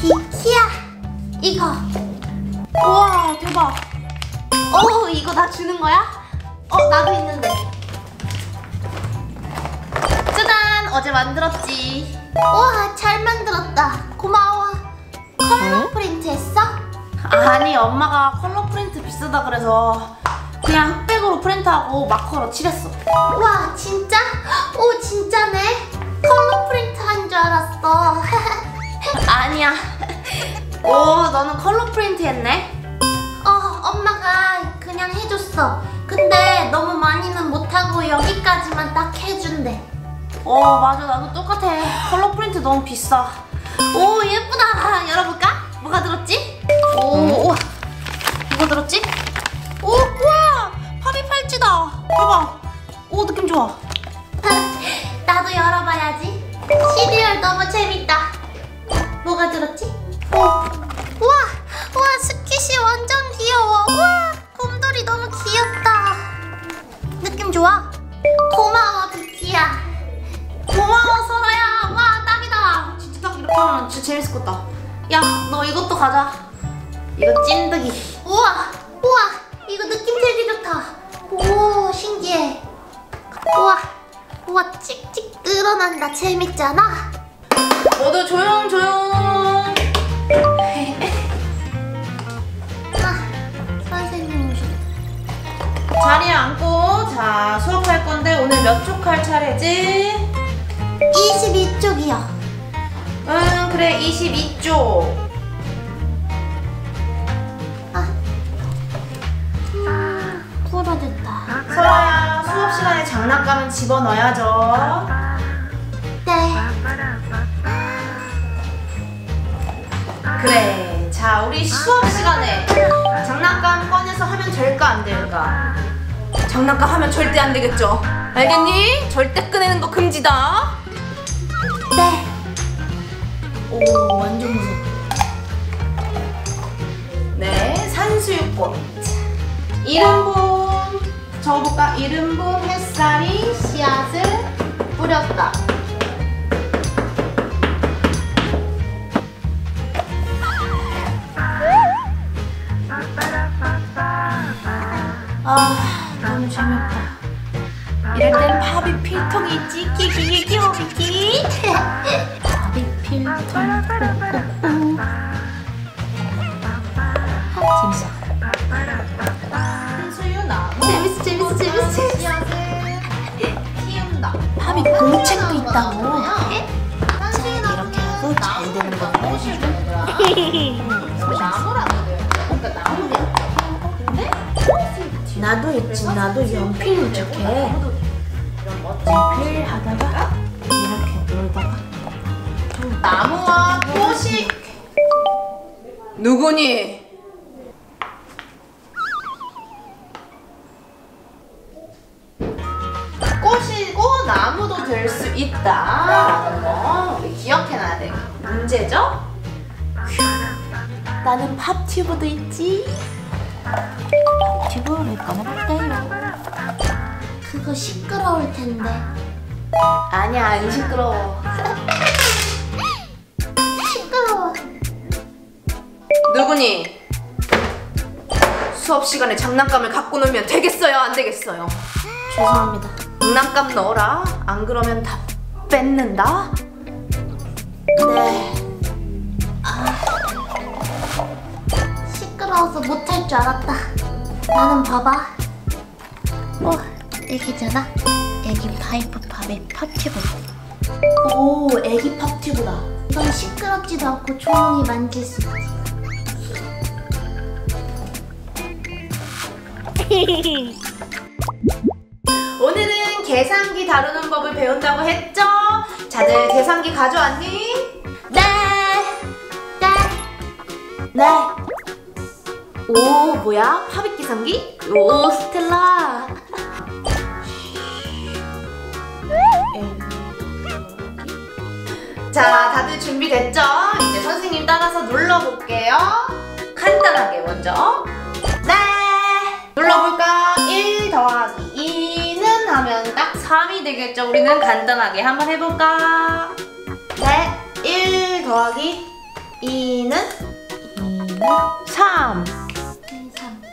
비키야, 이거. 우와, 대박. 이거 나 주는 거야? 나도 있는데. 짜잔, 어제 만들었지. 우와, 잘 만들었다. 고마워. 컬러 프린트 했어? 아니, 엄마가 컬러 프린트 비싸다 그래서 그냥 흑백으로 프린트하고 마커로 칠했어. 와, 진짜? 오, 진짜네. 컬러 프린트 한 줄 알았어. 아니야. 오, 너는 컬러 프린트 했네? 엄마가 그냥 해줬어. 근데 너무 많이는 못하고 여기까지만 딱 해준대. 맞아, 나도 똑같아. 컬러 프린트 너무 비싸. 오, 예쁘다. 열어볼까? 뭐가 들었지? 우와. 뭐가 들었지? 우와, 팝이 팔찌다. 대박. 오, 느낌 좋아. 나도 열어봐야지. 시리얼 너무 재밌다. 뭐가 들었지? 우와, 스킷이 완전 귀여워. 우와, 곰돌이 너무 귀엽다. 느낌 좋아. 고마워, 비키야. 고마워, 설아야. 와, 딱이다. 진짜 딱 이렇게 하면 진짜 재밌을 것 같다. 야, 너 이것도 가자. 이거 찐득이. 우와, 이거 느낌 되게 좋다. 오, 신기해. 우와, 찍찍 늘어난다. 재밌잖아. 모두 조용. 선생님 오셨다. 자리에 앉고, 자, 수업할 건데 오늘 몇 쪽 할 차례지? 22쪽이요. 그래, 22쪽. 풀어졌다. 설아야, 수업 시간에 장난감은 집어넣어야죠. 네. 그래, 자, 우리 수업 시간에 장난감 꺼내서 하면 될까 안 될까? 장난감 하면 절대 안 되겠죠? 알겠니? 절대 꺼내는 거 금지다. 네. 오, 완전 무서워. 네, 산수유꽃. 이른봄 적어볼까? 이른봄 햇살이 씨앗을 뿌렸다. 너무 재밌다. 이럴 땐 팝이 필통이 있지. 끼끼끼끼. 팝이 필통. 재밌어. 한수유 나무. 재밌어. 씨앗을 키운다. 팝이 공책도 있다고. 자, 이렇게 하고 잘 되는 거구나. 나무라고 돼요. 그러니까 나무겠죠. 근데 나도 있지. 나도 연필 이렇게 연필 하다가 이렇게 놀다가 나무와 꽃이 누구니? 꽃이고 나무도 될 수 있다라는 거 우리 기억해놔야 돼. 문제죠? 나는 팝튜브도 있지. 팝튜브를 꺼내볼까요? 그거 시끄러울 텐데. 아니야, 안 시끄러워. 시끄러워. 누구니? 수업 시간에 장난감을 갖고 놀면 되겠어요, 안 되겠어요? 죄송합니다. 장난감 넣어라. 안 그러면 다 뺏는다. 네. 시끄러워서 못할 줄 알았다. 나는 봐봐. 애기잖아. 애기 파이프 팝의 팝튜브. 오, 애기 팝튜브다. 이건 시끄럽지도 않고 조용히 만질 수 있지. 오늘은 계산기 다루는 법을 배운다고 했죠? 다들 계산기 가져왔니? 네. 오, 뭐야? 팝잇 계산기? 오, 스텔라. 자, 다들 준비됐죠? 이제 선생님 따라서 눌러볼게요. 간단하게 먼저. 네! 눌러볼까? 1 더하기 2는 하면 딱 3이 되겠죠? 우리는 간단하게 한번 해볼까? 네, 1 더하기 2는 3. 3.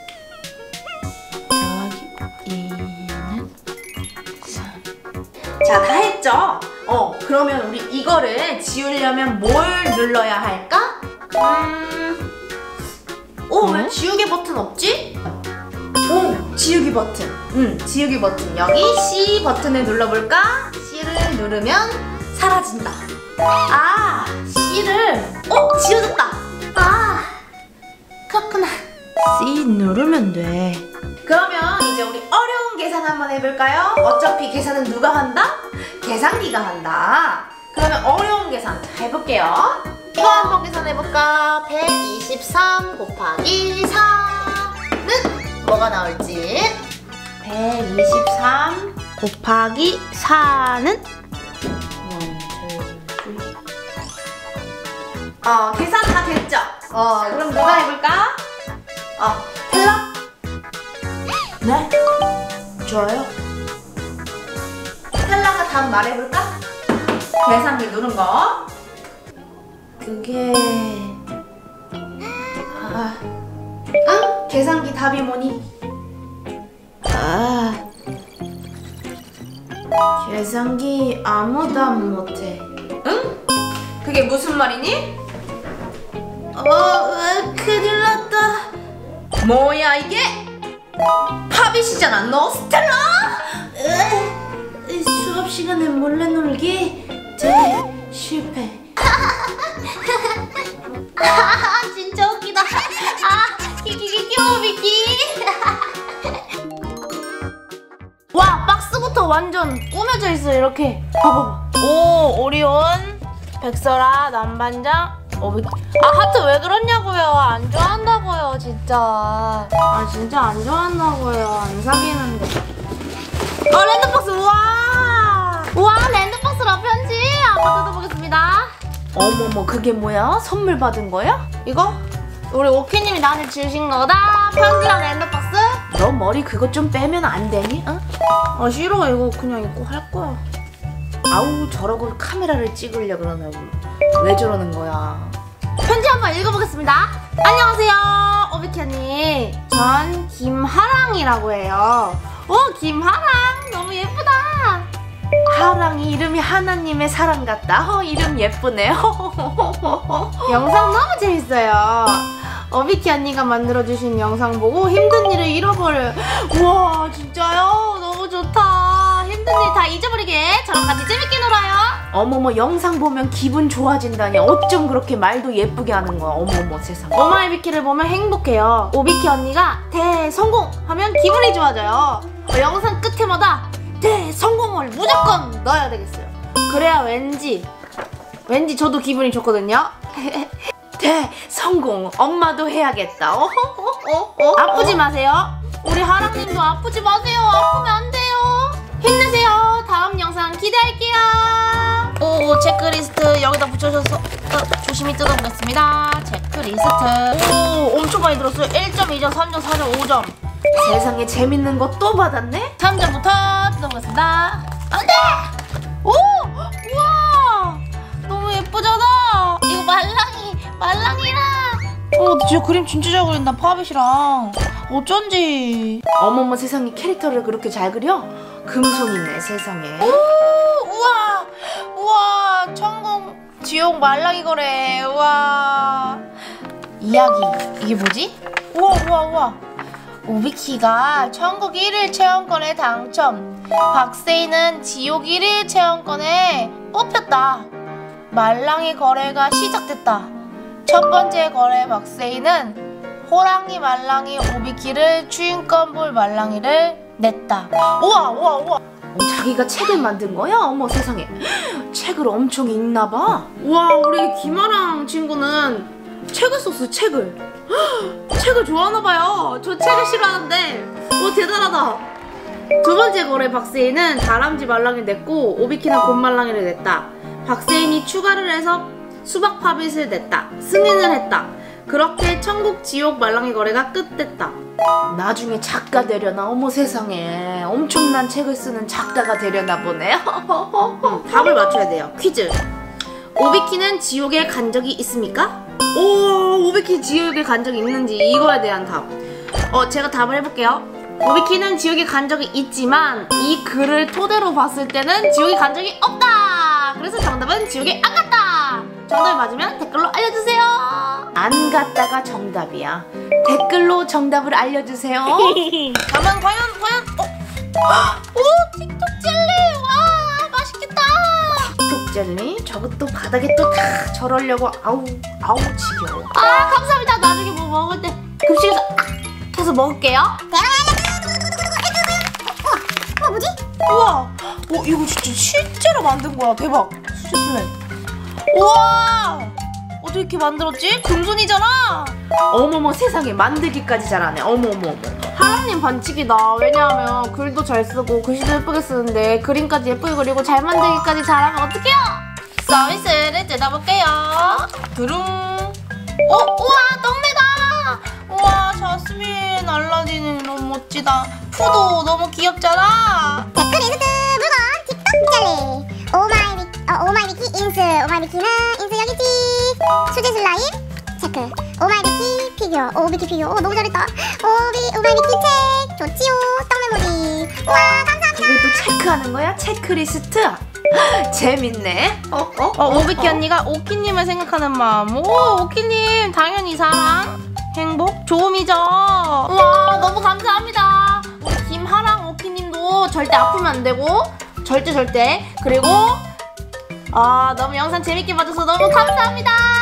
더하기 2는 3. 자, 다 했죠? 그러면 우리 이거를 지우려면 뭘 눌러야 할까? 왜 지우개 버튼 없지? 지우기 버튼. 지우기 버튼. 여기 C 버튼을 눌러볼까? C를 누르면 사라진다. C를 지워졌다. 그렇구나. C 누르면 돼. 그러면 이제 우리 어려운 계산 한번 해볼까요? 어차피 계산은 누가 한다? 계산기가 한다. 그러면 어려운 계산 해볼게요. 이거 한번 계산해볼까? 123 곱하기 4는 뭐가 나올지. 123 곱하기 4는 계산 다 됐죠? 그럼 누가 해볼까? 텔라? 네? 좋아요. 텔라가 답 말해볼까? 계산기 누른 거. 그게... 응? 계산기 답이 뭐니? 계산기 아무도 안 못해. 응? 그게 무슨 말이니? 큰일 났다. 뭐야 이게? 파빗이잖아. 너 스텔라? 수업 시간에 몰래 놀기? 실패. 진짜 웃기다. 미키. 와, 박스부터 완전 꾸며져 있어. 이렇게 봐봐. 오리온, 백설아, 남반장, 오비키. 하트 왜 그러냐고요. 안 좋아한다고요 진짜. 진짜 안 좋아한다고요. 안 사귀는데. 랜덤박스. 우와, 랜덤박스로 편지 한번 뜯어보겠습니다. 어머머, 그게 뭐야? 선물 받은 거야? 이거 우리 오키님이 나한테 주신 거다. 편지랑 랜덤박스. 너 머리 그거 좀 빼면 안 되니? 싫어. 이거 그냥 입고 할 거야. 아우, 저러고 카메라를 찍으려 그러나. 왜 저러는 거야? 편지 한번 읽어보겠습니다. 안녕하세요, 오비키 언니. 전 김하랑이라고 해요. 김하랑 너무 예쁘다. 하랑이 이름이 하나님의 사랑 같다. 이름 예쁘네요. 영상 너무 재밌어요. 오비키 언니가 만들어주신 영상 보고 힘든 일을 잃어버려요. 우와, 진짜요? 너무 좋다. 힘든 일 다 잊어버리게 저랑 같이 재밌게 놀아요. 어머머, 영상 보면 기분 좋아진다니. 어쩜 그렇게 말도 예쁘게 하는 거야. 어머머, 세상에. 오마이비키를 보면 행복해요. 오비키 언니가 대성공 하면 기분이 좋아져요. 영상 끝에마다 대성공을 무조건 넣어야 되겠어요. 그래야 왠지 저도 기분이 좋거든요. 대성공. 엄마도 해야겠다. 아프지 마세요. 우리 하랑님도 아프지 마세요. 아프면 안 돼요. 힘내세요. 다음 영상 기대할게요. 체크리스트 여기다 붙여줘서 조심히 뜯어보겠습니다. 체크리스트. 엄청 많이 들었어요. 1점, 2점, 3점, 4점, 5점. 세상에, 재밌는 거 또 받았네? 3점부터 뜯어보겠습니다. 안돼! 우와! 너무 예쁘잖아. 이거 말랑이랑. 진짜 그림 진짜 잘 그린다. 파빗이랑. 어쩐지. 어머머, 세상에, 캐릭터를 그렇게 잘 그려? 금손이네, 세상에. 우와, 천국, 지옥, 말랑이 거래. 우와. 이야기. 이게 뭐지? 우와. 오비키가 천국 1일 체험권에 당첨. 박세희는 지옥 1일 체험권에 뽑혔다. 말랑이 거래가 시작됐다. 첫 번째 거래 박세희는 호랑이, 말랑이, 오비키를 추인권 볼 말랑이를 냈다. 우와. 자기가 책을 만든 거야? 어머, 세상에. 책을 엄청 읽나 봐. 우와, 우리 김아랑 친구는 책을 썼어. 책을 좋아하나 봐요. 저 책을 싫어하는데. 대단하다. 두 번째 거래 박세인은 다람쥐 말랑이를 냈고 오비키는 곰말랑이를 냈다. 박세인이 추가를 해서 수박 파빗을 냈다. 승인을 했다. 그렇게 천국, 지옥, 말랑이 거래가 끝됐다. 나중에 작가 되려나? 어머, 세상에. 엄청난 책을 쓰는 작가가 되려나 보네. 답을 맞춰야 돼요. 퀴즈. 오비키는 지옥에 간 적이 있습니까? 오, 오비키 지옥에 간 적이 있는지 이거에 대한 답. 제가 답을 해볼게요. 오비키는 지옥에 간 적이 있지만 이 글을 토대로 봤을 때는 지옥에 간 적이 없다. 그래서 정답은 지옥에 안 갔다. 정답이 맞으면 댓글로 알려주세요. 안 갔다가 정답이야. 댓글로 정답을 알려주세요. 과연 오, 틱톡 젤리. 와, 맛있겠다. 틱톡 젤리? 저것도 바닥에 또 다 저러려고. 아우 지겨워. 아, 감사합니다. 나중에 뭐 먹을 때 급식에서 해서 먹을게요. 뭐지? 우와, 이거 진짜 실제로 만든 거야. 대박. 수제 슬라임. 우와, 어떻게 이렇게 만들었지? 금손이잖아. 어머머 세상에, 만들기까지 잘하네. 어머머머. 하람님 반칙이다. 왜냐하면 글도 잘 쓰고 글씨도 예쁘게 쓰는데 그림까지 예쁘게 그리고 잘 만들기까지 잘하면 어떡해요? 서비스를 뜯어볼게요. 두룽. 우와, 떡메다. 우와, 자스민 알라딘이 너무 멋지다. 푸도 너무 귀엽잖아. 댓글 리스트 물건 틱톡 젤리 오마이비키 인스 오마이비키는 인스 여기지. 수제 슬라임 체크. 오마이비키 피규어 오비키 피규어. 너무 잘했다. 오마이비키 책 좋지요. 떡 메모리. 우와, 감사합니다. 이걸 또 체크하는 거야? 체크리스트? 재밌네. 오비키 언니가 오키님을 생각하는 마음. 오, 오키님 당연히 사랑, 행복, 좋음이죠. 우와, 너무 감사합니다. 우리 김하랑 오키님도 절대 아프면 안 되고 절대. 그리고 너무 영상 재밌게 봐줘서 너무 감사합니다.